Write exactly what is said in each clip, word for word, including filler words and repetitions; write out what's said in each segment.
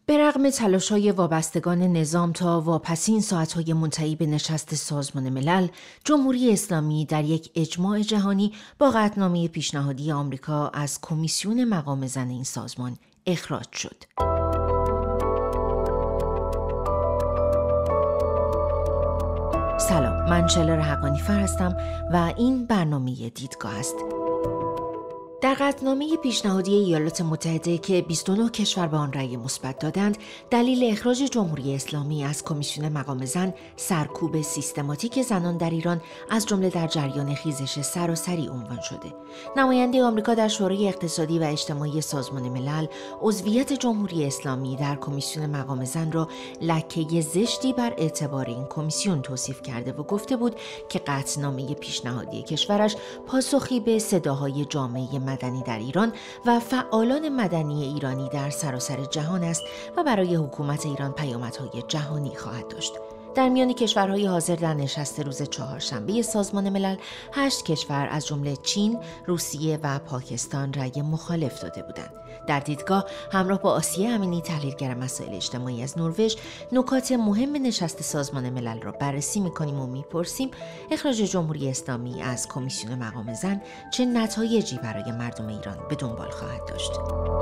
به رغم تلاش‌های وابستگان نظام تا واپسین ساعت‌های منتهی به نشست سازمان ملل، جمهوری اسلامی در یک اجماع جهانی با قطعنامه پیشنهادی آمریکا از کمیسیون مقام زن این سازمان اخراج شد. سلام، من شلر حقانی‌فر هستم و این برنامه دیدگاه است. در قطعنامه پیشنهادی ایالات متحده که بیست و نه کشور به آن رأی مثبت دادند، دلیل اخراج جمهوری اسلامی از کمیسیون مقام زن سرکوب سیستماتیک زنان در ایران از جمله در جریان خیزش سراسری عنوان شده. نماینده آمریکا در شورای اقتصادی و اجتماعی سازمان ملل عضویت جمهوری اسلامی در کمیسیون مقام زن را لکه زشتی بر اعتبار این کمیسیون توصیف کرده و گفته بود که قطعنامه پیشنهادی کشورش پاسخی به صداهای جامعه مدنی در ایران و فعالان مدنی ایرانی در سراسر جهان است و برای حکومت ایران پیامدهای جهانی خواهد داشت. در میان کشورهای حاضر در نشست روز چهارشنبه سازمان ملل، هشت کشور از جمله چین، روسیه و پاکستان رأی مخالف داده بودند. در دیدگاه همراه با آسیه امینی، تحلیلگر مسائل اجتماعی از نروژ، نکات مهم نشست سازمان ملل را بررسی می‌کنیم و می‌پرسیم اخراج جمهوری اسلامی از کمیسیون مقام زن چه نتایجی برای مردم ایران به دنبال خواهد داشت.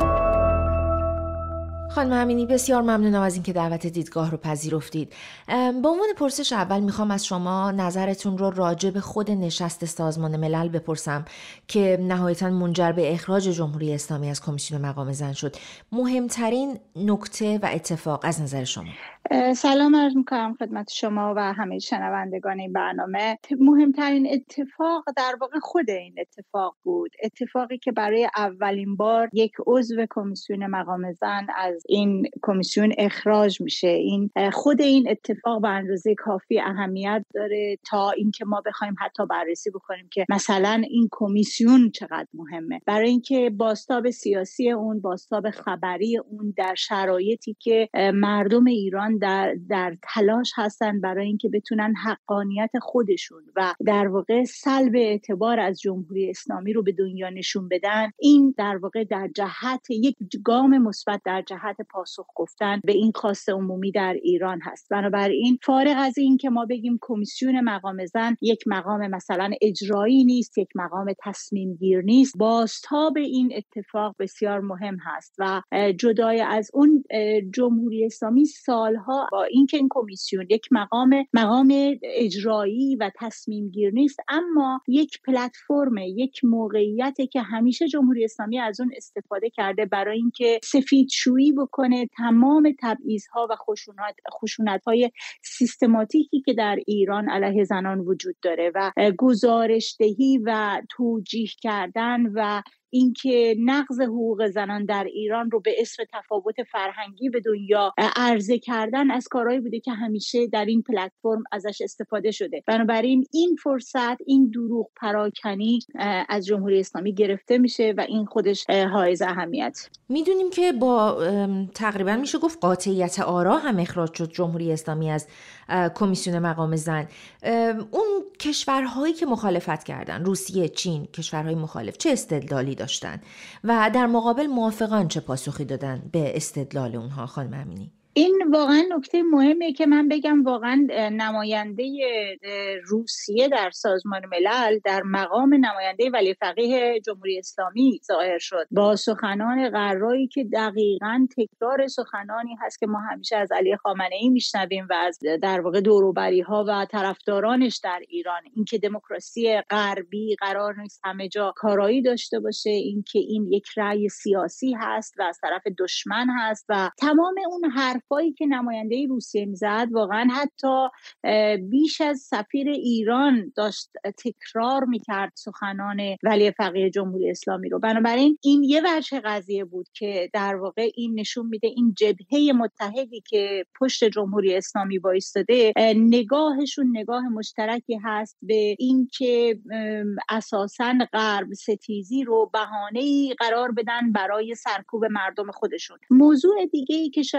خانم امینی، بسیار ممنونم از اینکه دعوت دیدگاه رو پذیرفتید. به عنوان پرسش اول میخوام از شما نظرتون رو راجع به خود نشست سازمان ملل بپرسم که نهایتاً منجر به اخراج جمهوری اسلامی از کمیسیون مقام زن شد. مهمترین نکته و اتفاق از نظر شما؟ سلام عرض میکنم خدمت شما و همه شنوندگان این برنامه. مهمترین اتفاق در واقع خود این اتفاق بود، اتفاقی که برای اولین بار یک عضو کمیسیون مقام زن از این کمیسیون اخراج میشه. این خود این اتفاق به اندازه کافی اهمیت داره تا اینکه ما بخوایم حتی بررسی بکنیم که مثلا این کمیسیون چقدر مهمه، برای اینکه بازتاب سیاسی اون، بازتاب خبری اون در شرایطی که مردم ایران در در تلاش هستن برای اینکه بتونن حقانیت خودشون و در واقع سلب اعتبار از جمهوری اسلامی رو به دنیا نشون بدن، این در واقع در جهت یک گام مثبت در جهت پاسخ گفتن به این خواست عمومی در ایران هست. بنابراین فارغ از این که ما بگیم کمیسیون مقام زن یک مقام مثلا اجرایی نیست، یک مقام تصمیم گیر نیست، بازتاب این اتفاق بسیار مهم هست و جدای از اون جمهوری اسلامی سالها با اینکه این کمیسیون یک مقام مقام اجرایی و تصمیم گیر نیست، اما یک پلتفرم، یک موقعیتی که همیشه جمهوری اسلامی از اون استفاده کرده برای اینکه سفیدشویی بکنه تمام تبعیض‌ها و خشونت خشونت‌های سیستماتیکی که در ایران علیه زنان وجود داره و گزارش‌دهی و توجیه کردن و اینکه نقض حقوق زنان در ایران رو به اسم تفاوت فرهنگی به دنیا عرضه کردن از کارهایی بوده که همیشه در این پلتفرم ازش استفاده شده. بنابراین این فرصت، این دروغ پراکنی از جمهوری اسلامی گرفته میشه و این خودش حائز اهمیت. میدونیم که با تقریبا میشه گفت قاطعیت آرا هم اخراج شد جمهوری اسلامی از کمیسیون مقام زن. اون کشورهایی که مخالفت کردن، روسیه، چین، کشورهای مخالف چه استدلالی داشتن و در مقابل موافقان چه پاسخی دادن به استدلال اونها؟ خانم امینی، این واقعا نکته مهمه که من بگم. واقعا نماینده روسیه در سازمان ملل در مقام نماینده ولی فقیه جمهوری اسلامی ظاهر شد با سخنان قرایی که دقیقاً تکرار سخنانی هست که ما همیشه از علی خامنه‌ای میشنویم و از در واقع دوروبری‌ها و طرفدارانش در ایران، اینکه دموکراسی غربی قرار نیست همه جا کارایی داشته باشه، اینکه این یک رأی سیاسی هست و از طرف دشمن هست و تمام اون حرف حرفایی که نماینده روسیه میزد واقعا حتی بیش از سفیر ایران داشت تکرار میکرد سخنان ولی فقیه جمهوری اسلامی رو. بنابراین این یه وجه قضیه بود که در واقع این نشون میده این جبهه متحدی که پشت جمهوری اسلامی وایستاده نگاهشون نگاه مشترکی هست به این که اساساً غرب ستیزی رو بهانه‌ای قرار بدن برای سرکوب مردم خودشون. موضوع دیگه‌ای که شاید بشه گفت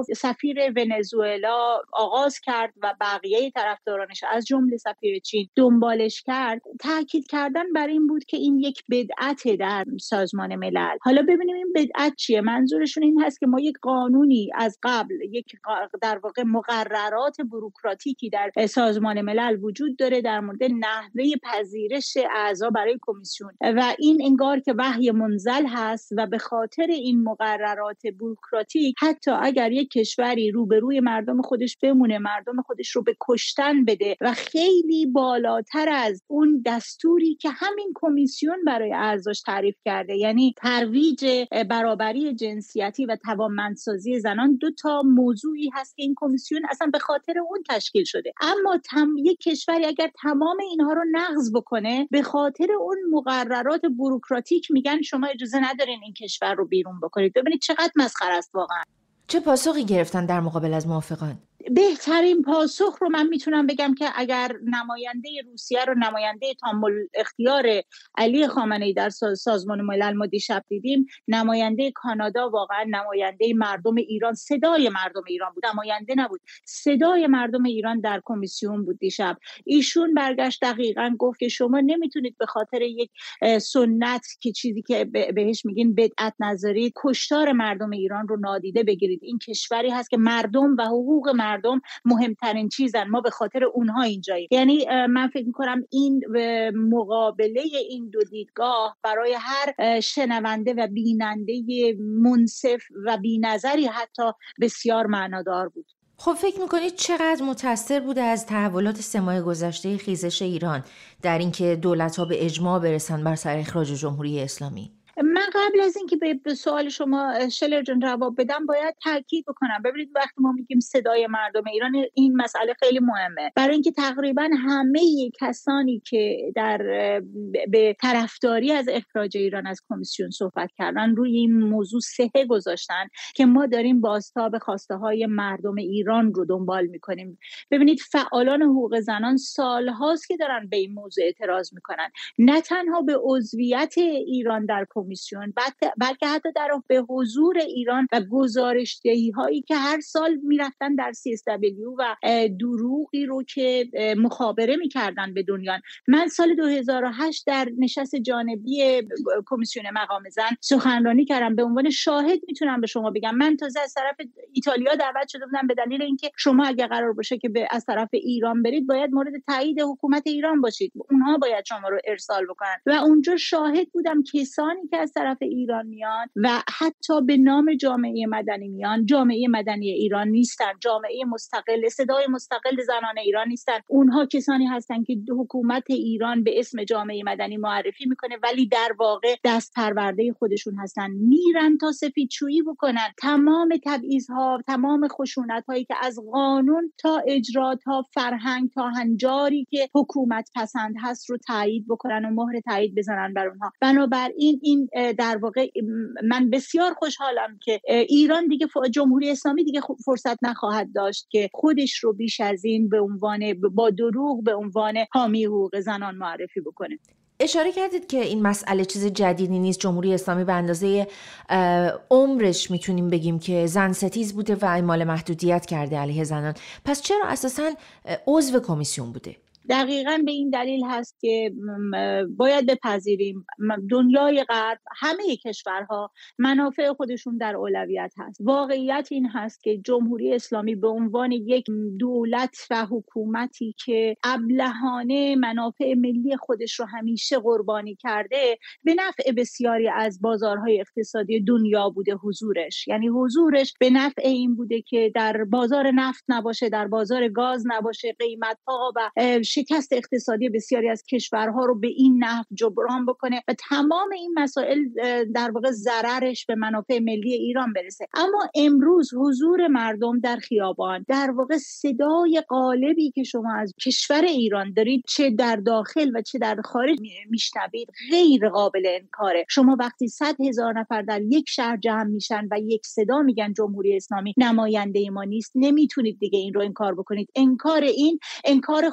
گفت سفیر ونزوئلا آغاز کرد و بقیه طرفدارانش از جمله سفیر چین دنبالش کرد، تاکید کردن بر این بود که این یک بدعت در سازمان ملل. حالا ببینیم این بدعت چیه. منظورشون این هست که ما یک قانونی از قبل، یک در واقع مقررات بوروکراتیکی در سازمان ملل وجود داره در مورد نحوه پذیرش اعضا برای کمیسیون و این انگار که وحی منزل هست و به خاطر این مقررات بوروکراتیک حتی اگر یک کشوری روبروی مردم خودش بمونه، مردم خودش رو به کشتن بده و خیلی بالاتر از اون دستوری که همین کمیسیون برای اعضاش تعریف کرده، یعنی ترویج برابری جنسیتی و توانمندسازی زنان، دو تا موضوعی هست که این کمیسیون اصلا به خاطر اون تشکیل شده. اما تم یک کشوری اگر تمام اینها رو نقض بکنه، به خاطر اون مقررات بوروکراتیک میگن شما اجازه ندارین این کشور رو بیرون بکنید. ببینید چقدر مسخره است واقعا. چه پاسخی گرفتن در مقابل از موافقان؟ بهترین پاسخ رو من میتونم بگم که اگر نماینده روسیه رو، نماینده تام الاختیار علی خامنه‌ای در سازمان ملل ما دیشب دیدیم، نماینده کانادا واقعا نماینده مردم ایران، صدای مردم ایران بود، نماینده نبود، صدای مردم ایران در کمیسیون بود دیشب. ایشون برگشت دقیقاً گفت که شما نمیتونید به خاطر یک سنت که چیزی که بهش میگین بدعت نذارید، کشتار مردم ایران رو نادیده بگیرید. این کشوری هست که مردم و حقوق مردم مردم مهمترین چیزن، ما به خاطر اونها اینجاییم. یعنی من فکر می‌کنم این مقابله این دو دیدگاه برای هر شنونده و بیننده منصف و بی‌نظری حتی بسیار معنادار بود. خب فکر میکنید چقدر متأثر بوده از تحولات سه ماه گذشته خیزش ایران در اینکه دولت‌ها به اجماع برسن بر سر اخراج جمهوری اسلامی؟ من قبل از اینکه به سوال شما شلر جان جواب بدم باید تاکید بکنم. ببینید وقتی ما میگیم صدای مردم ایران، این مسئله خیلی مهمه، برای اینکه تقریبا همه کسانی که در به طرفداری از اخراج ایران از کمیسیون صحبت کردن روی این موضوع صحه گذاشتن که ما داریم بازتاب خواسته های مردم ایران رو دنبال میکنیم. ببینید فعالان حقوق زنان سالهاست که دارن به این موضوع اعتراض میکنن، نه تنها به عضویت ایران در کمیسیون، بلکه حتی در به حضور ایران و گزارش‌دهی هایی که هر سال میرفتن در سی اس دبلیو و دروغی رو که مخابره میکردن به دنیا. من سال دو هزار و هشت در نشست جانبی کمیسیون مقام زن سخنرانی کردم. به عنوان شاهد میتونم به شما بگم من تازه از طرف ایتالیا دعوت شده بودم به دلیل اینکه شما اگه قرار باشه که به از طرف ایران برید باید مورد تایید حکومت ایران باشید، اونها باید شما رو ارسال بکنن و اونجا شاهد بودم کسانی که از طرف ایران میان و حتی به نام جامعه مدنی میان، جامعه مدنی ایران نیستن، جامعه مستقل، صدای مستقل زنان ایران نیستن. اونها کسانی هستن که حکومت ایران به اسم جامعه مدنی معرفی میکنه ولی در واقع دست پرورده خودشون هستن، میرن تا سفیدشویی بکنن، تمام تبعیض‌ها، تمام خشونت‌هایی که از قانون تا اجرا تا فرهنگ تا هنجاری که حکومت پسند هست رو تایید بکنن و مهر تایید بزنن بر اونها. بنابراین این در واقع من بسیار خوشحالم که ایران دیگه جمهوری اسلامی دیگه فرصت نخواهد داشت که خودش رو بیش از این به عنوان با دروغ به عنوان حامی حقوق زنان معرفی بکنه. اشاره کردید که این مسئله چیز جدیدی نیست. جمهوری اسلامی به اندازه عمرش میتونیم بگیم که زن ستیز بوده و اعمال محدودیت کرده علیه زنان. پس چرا اساساً عضو کمیسیون بوده؟ دقیقاً به این دلیل هست که باید بپذیریم دنیای غرب، همه کشورها منافع خودشون در اولویت هست. واقعیت این هست که جمهوری اسلامی به عنوان یک دولت و حکومتی که ابلهانه منافع ملی خودش رو همیشه قربانی کرده، به نفع بسیاری از بازارهای اقتصادی دنیا بوده حضورش. یعنی حضورش به نفع این بوده که در بازار نفت نباشه، در بازار گاز نباشه، قیمت‌ها و شکست اقتصادی بسیاری از کشورها رو به این نحو جبران بکنه و تمام این مسائل در واقع ضررش به منافع ملی ایران برسه. اما امروز حضور مردم در خیابان، در واقع صدای غالبی که شما از کشور ایران دارید چه در داخل و چه در خارج میشنوید غیر قابل انکاره. شما وقتی صد هزار نفر در یک شهر جمع میشن و یک صدا میگن جمهوری اسلامی نماینده ما نیست، نمیتونید دیگه این رو انکار بکنید. انکار این انکار خودتون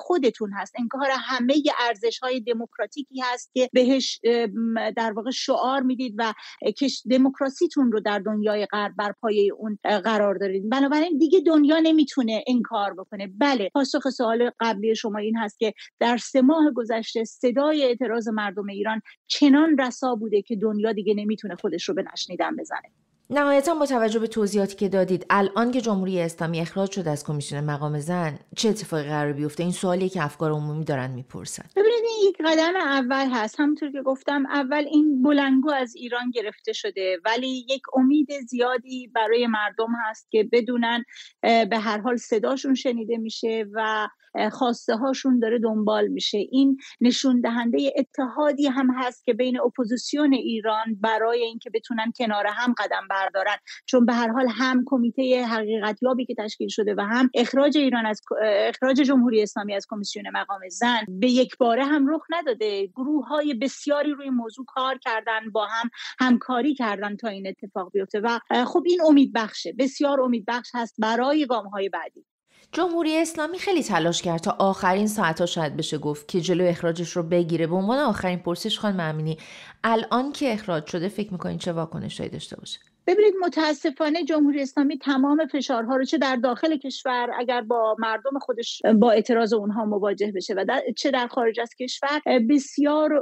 اون هست، انکار همه ارزش‌های دموکراتیکی هست که بهش در واقع شعار میدید و که دموکراسیتون رو در دنیای غرب بر پایه اون قرار دارید. بنابراین دیگه دنیا نمیتونه انکار بکنه. بله، پاسخ سوال قبلی شما این هست که در سه ماه گذشته صدای اعتراض مردم ایران چنان رسا بوده که دنیا دیگه نمیتونه خودش رو به نشنیدن بزنه. نهایتاً با توجه به توضیحاتی که دادید، الان که جمهوری اسلامی اخراج شده از کمیسیون مقام زن، چه اتفاقی قرار بیفته؟ این سوالی که افکار عمومی دارن میپرسن. ببینید، این یک قدم اول هست. همونطور که گفتم، اول این بلنگو از ایران گرفته شده، ولی یک امید زیادی برای مردم هست که بدونن به هر حال صداشون شنیده میشه و خواسته هاشون داره دنبال میشه. این نشون دهنده اتحادی هم هست که بین اپوزیسیون ایران برای اینکه بتونن کنار هم قدم بردارن، چون به هر حال هم کمیته حقیقتیابی که تشکیل شده و هم اخراج ایران از اخراج جمهوری اسلامی از کمیسیون مقام زن به یک باره هم رخ نداده. گروه‌های بسیاری روی موضوع کار کردن، با هم همکاری کردن تا این اتفاق بیفته و خب این امید بخشه، بسیار امید بخش هست برای گام‌های بعدی. جمهوری اسلامی خیلی تلاش کرد تا آخرین ساعت‌ها شاید بشه گفت که جلو اخراجش رو بگیره. به عنوان آخرین پرسش خانم امینی، الان که اخراج شده فکر می‌کنید چه واکنشی داشته باشه؟ ببینید، متاسفانه جمهوری اسلامی تمام فشارها رو چه در داخل کشور اگر با مردم خودش با اعتراض اونها مواجه بشه و در چه در خارج از کشور بسیار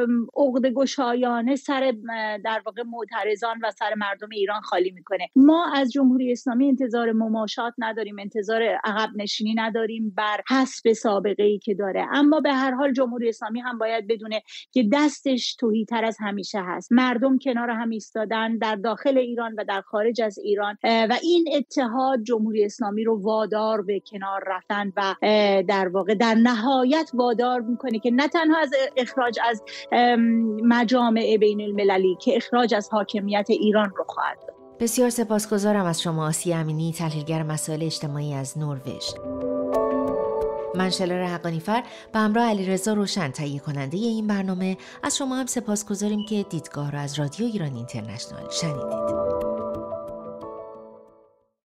عقده‌گشایانه سر در واقع معترضان و سر مردم ایران خالی میکنه. ما از جمهوری اسلامی انتظار مماشات نداریم، انتظار عقب نشینی نداریم بر حسب سابقه‌ای که داره، اما به هر حال جمهوری اسلامی هم باید بدونه که دستش تهی‌تر از همیشه هست. مردم کنار هم ایستادن در داخل ایران و در خارج از ایران و این اتحاد جمهوری اسلامی رو وادار به کنار رفتن و در واقع در نهایت وادار میکنه که نه تنها از اخراج از مجامع بین المللی که اخراج از حاکمیت ایران رو خواهد داد. بسیار سپاسگزارم از شما آسیه امینی، تحلیلگر مسائل اجتماعی از نروژ. من شلر حقانیفر به همراه علیرضا روشن تهیه کننده این برنامه از شما هم سپاسگزاریم که دیدگاه را از رادیو ایران اینترنشنال شنیدید.